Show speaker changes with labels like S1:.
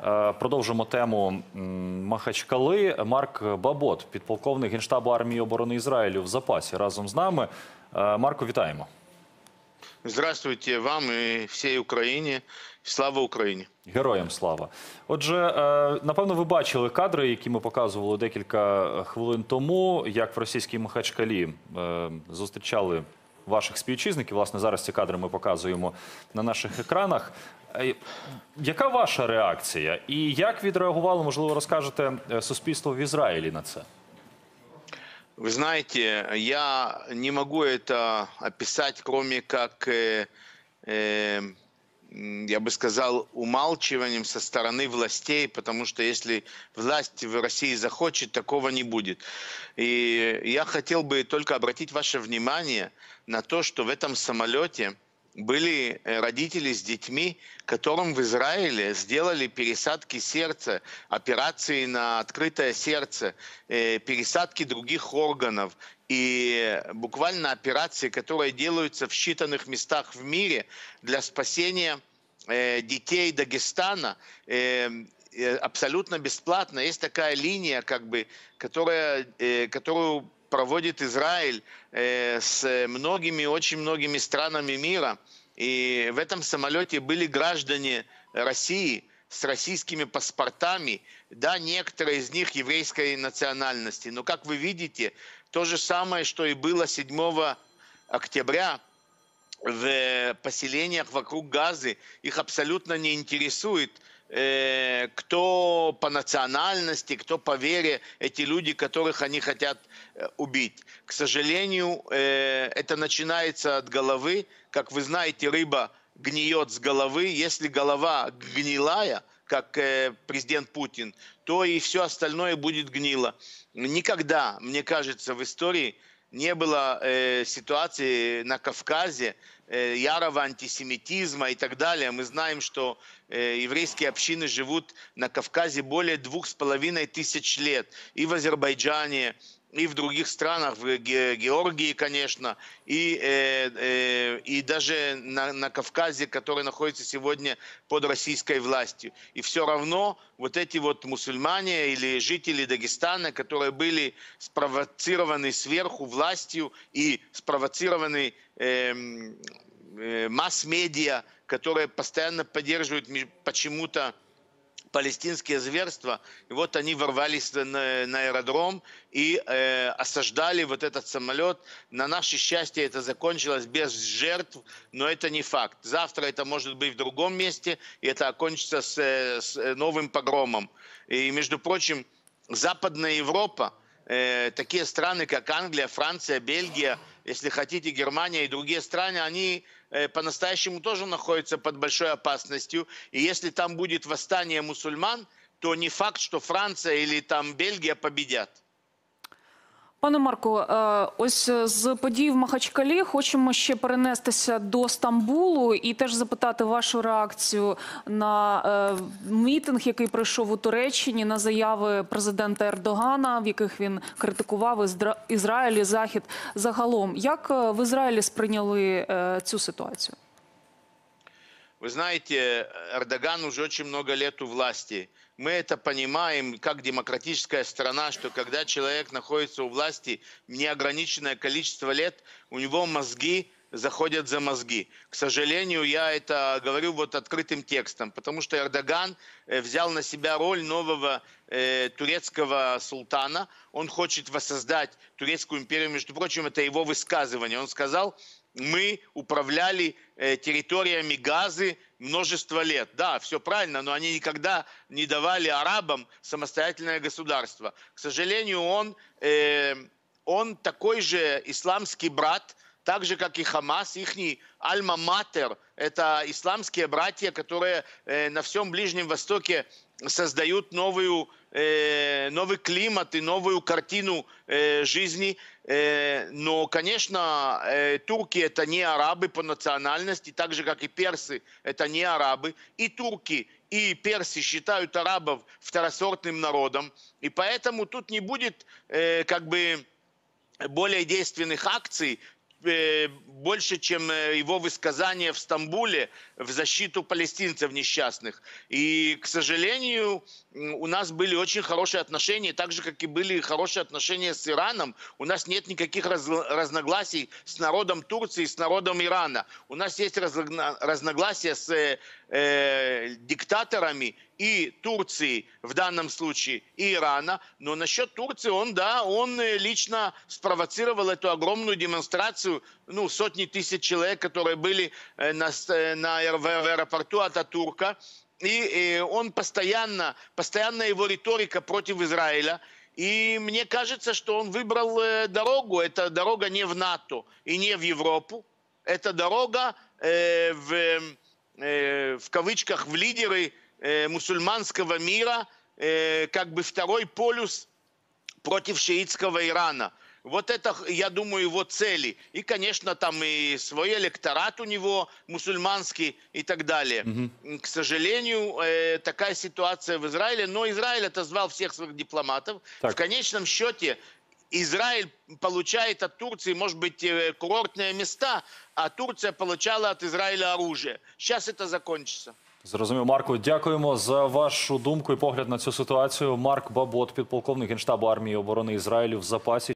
S1: Продовжимо тему Махачкали. Марк Бабот, підполковник Генштабу армії оборони Ізраїлю, в запасі разом з нами. Марко, вітаємо.
S2: Здравствуйте вам і всій Україні. Слава Україні.
S1: Героям слава. Отже, напевно, ви бачили кадри, які ми показували декілька хвилин тому, як в російській Махачкалі зустрічали ваших співвітчизників. Власне, зараз ці кадри ми показуємо на наших екранах. Яка ваша реакція? І як відреагувало, можливо, розкажете, суспільство в Израиле на це?
S2: Вы знаете, я не могу это описать, кроме как, я бы сказал, умалчиванием со стороны властей, потому что если власть в России захочет, такого не будет. И я хотел бы только обратить ваше внимание на то, что в этом самолете были родители с детьми, которым в Израиле сделали пересадки сердца, операции на открытое сердце, пересадки других органов. И буквально операции, которые делаются в считанных местах в мире для спасения детей Дагестана, абсолютно бесплатно. Есть такая линия, которую проводит Израиль с многими, очень многими странами мира. И в этом самолете были граждане России с российскими паспортами. Да, некоторые из них еврейской национальности. Но, как вы видите, то же самое, что и было 7 октября в поселениях вокруг Газы. Их абсолютно не интересует, кто по национальности, кто по вере, эти люди, которых они хотят убить. К сожалению, это начинается от головы. Как вы знаете, рыба гниет с головы. Если голова гнилая, как президент Путин, то и все остальное будет гнило. Никогда, мне кажется, в истории не было ситуации на Кавказе ярого антисемитизма и так далее. Мы знаем, что еврейские общины живут на Кавказе более 2500 лет. И в Азербайджане, и в других странах, в Георгии, конечно, и даже на Кавказе, который находится сегодня под российской властью. И все равно вот эти вот мусульмане или жители Дагестана, которые были спровоцированы сверху властью и спровоцированы масс-медиа, которые постоянно поддерживают почему-то палестинские зверства, и вот они ворвались на аэродром и осаждали вот этот самолет. На наше счастье это закончилось без жертв, но это не факт. Завтра это может быть в другом месте, и это окончится с новым погромом. И, между прочим, Западная Европа, такие страны, как Англия, Франция, Бельгия, если хотите, Германия и другие страны, они по-настоящему тоже находятся под большой опасностью. И если там будет восстание мусульман, то не факт, что Франция или там Бельгия победят.
S3: Пане Марко, ось з подій в Махачкалі хочемо ще перенестися до Стамбулу і теж запитати вашу реакцію на мітинг, який пройшов у Туреччині, на заяви президента Ердогана, в яких він критикував Ізраїль і Захід загалом. Як в Ізраїлі сприйняли цю ситуацію?
S2: Вы знаете, Эрдоган уже очень много лет у власти. Мы это понимаем, как демократическая страна, что когда человек находится у власти неограниченное количество лет, у него мозги заходят за мозги. К сожалению, я это говорю вот открытым текстом, потому что Эрдоган взял на себя роль нового турецкого султана. Он хочет воссоздать турецкую империю. Между прочим, это его высказывание. Он сказал: мы управляли территориями Газы множество лет. Да, все правильно, но они никогда не давали арабам самостоятельное государство. К сожалению, он такой же исламский брат, так же, как и Хамас. Ихний альма-матер – это исламские братья, которые на всем Ближнем Востоке создают новый климат и новую картину жизни. Но, конечно, турки – это не арабы по национальности, так же, как и персы – это не арабы. И турки, и персы считают арабов второсортным народом. И поэтому тут не будет более действенных акций больше, чем его высказания в Стамбуле в защиту палестинцев несчастных. И, к сожалению, у нас были очень хорошие отношения, так же, как и были хорошие отношения с Ираном. У нас нет никаких разногласий с народом Турции, с народом Ирана. У нас есть разногласия с диктаторами и Турции в данном случае, и Ирана. Но насчет Турции он лично спровоцировал эту огромную демонстрацию, сотни тысяч человек, которые были в аэропорту Ататурка. И он постоянно его риторика против Израиля. И мне кажется, что он выбрал дорогу. Это дорога не в НАТО и не в Европу. Это дорога в кавычках в лидеры мусульманского мира, как бы второй полюс против шиитского Ирана. Вот это, я думаю, его цели. И, конечно, там и свой электорат у него мусульманский и так далее. К сожалению, такая ситуация в Израиле. Но Израиль отозвал всех своих дипломатов.
S1: Так.
S2: В конечном счете Израиль получает от Турции, может быть, курортные места, а Турция получала от Израиля оружие. Сейчас это закончится.
S1: Зрозумів. Марко, дякуємо за вашу думку і погляд на цю ситуацію. Марк Бабот, підполковник Генштабу армії і оборони Ізраїлю в запасі.